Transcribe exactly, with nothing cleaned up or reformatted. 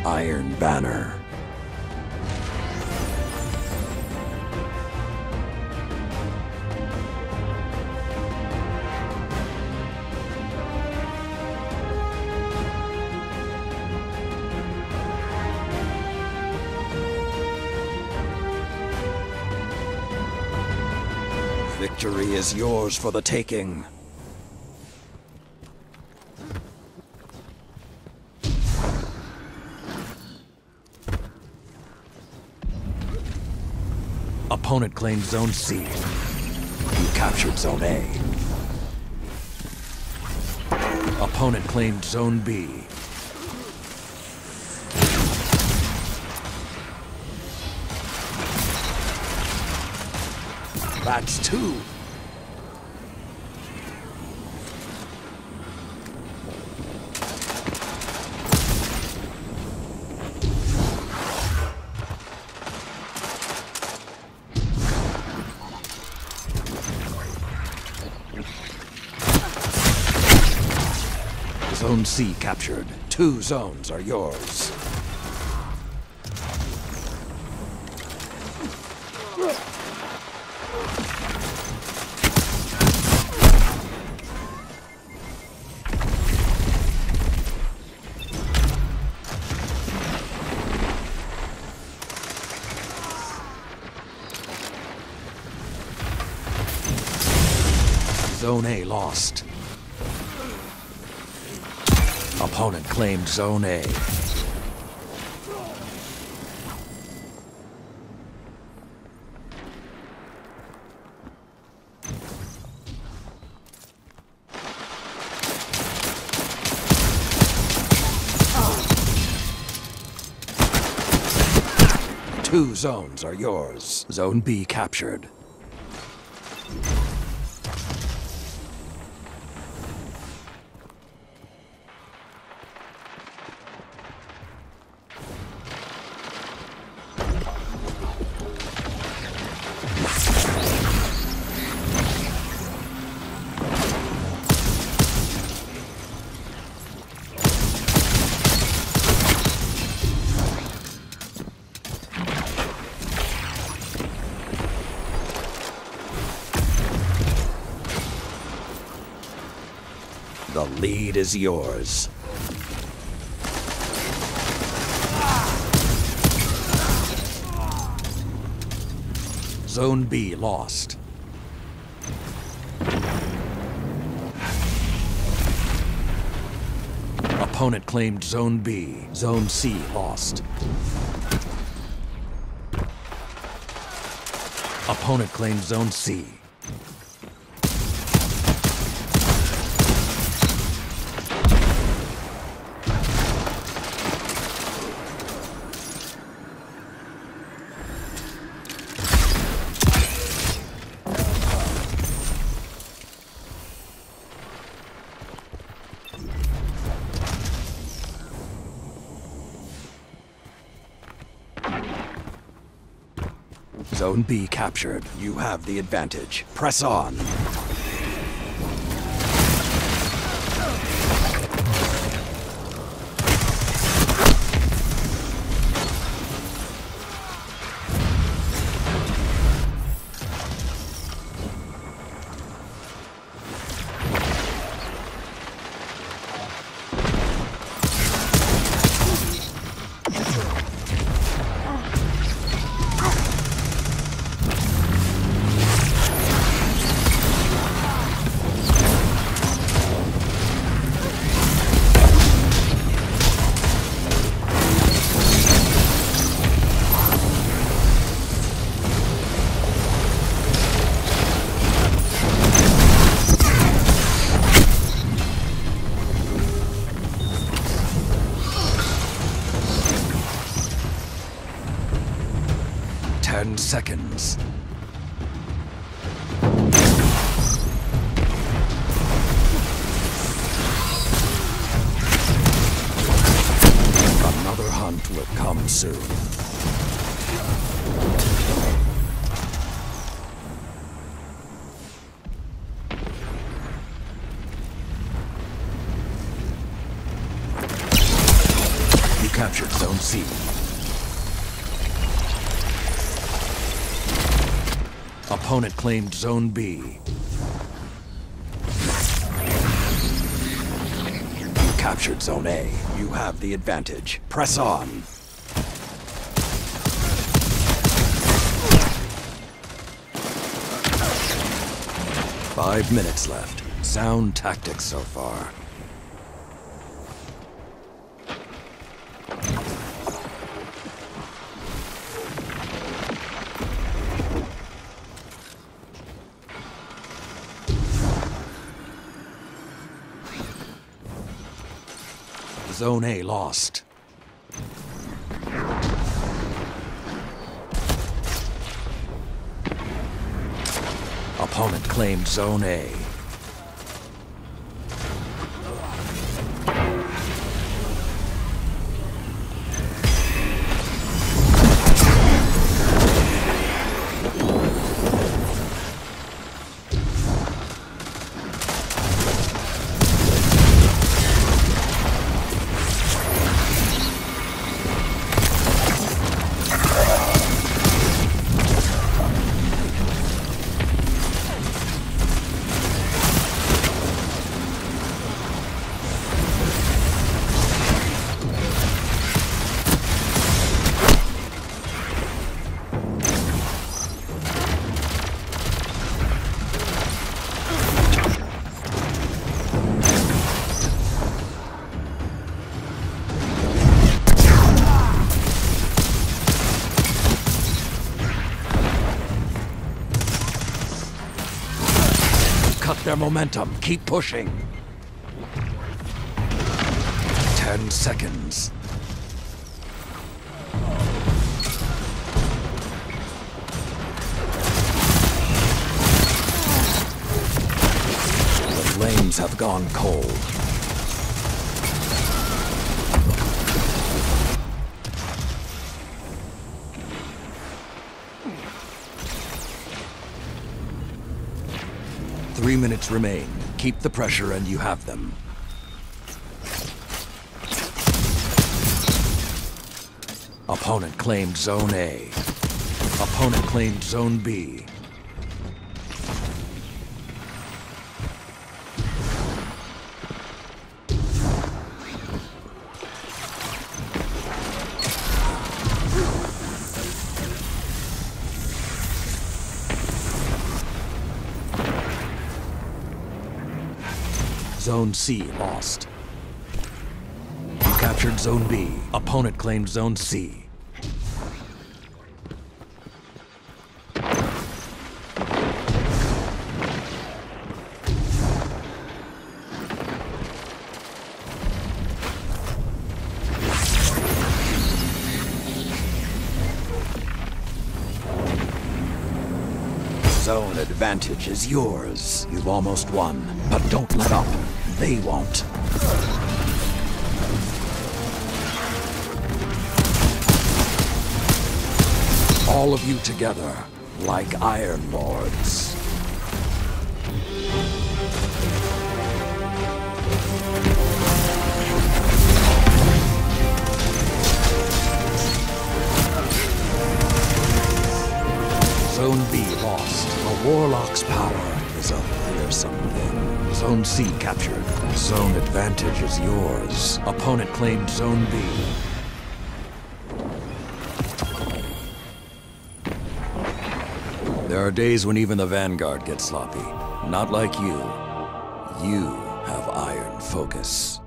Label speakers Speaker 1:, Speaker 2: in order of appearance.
Speaker 1: Iron Banner. Victory is yours for the taking. Opponent claimed Zone C. You captured Zone A. Opponent claimed Zone B. That's two. Zone C captured. Two zones are yours. Zone A lost. Opponent claimed Zone A. Two zones are yours. Zone B captured. The lead is yours. Zone B lost. Opponent claimed Zone B. Zone C lost. Opponent claimed Zone C. Zone B captured. You have the advantage. Press on. Ten seconds. Another hunt will come soon. captured Zone C. Opponent claimed Zone B. You captured Zone A. You have the advantage. Press on. Five minutes left. Sound tactics so far. Zone A lost. Opponent claimed Zone A. Cut their momentum. Keep pushing. Ten seconds. The flames have gone cold. Three minutes remain. Keep the pressure and you have them. Opponent claimed Zone A. Opponent claimed Zone B. Zone C lost. You captured Zone B. Opponent claimed Zone C. Zone advantage is yours. You've almost won, but don't let up. They won't. All of you together, like Iron Lords. Zone B lost. A warlock's power is a fearsome thing. Zone C captured. Zone advantage is yours. Opponent claimed Zone B. There are days when even the Vanguard gets sloppy. Not like you. You have iron focus.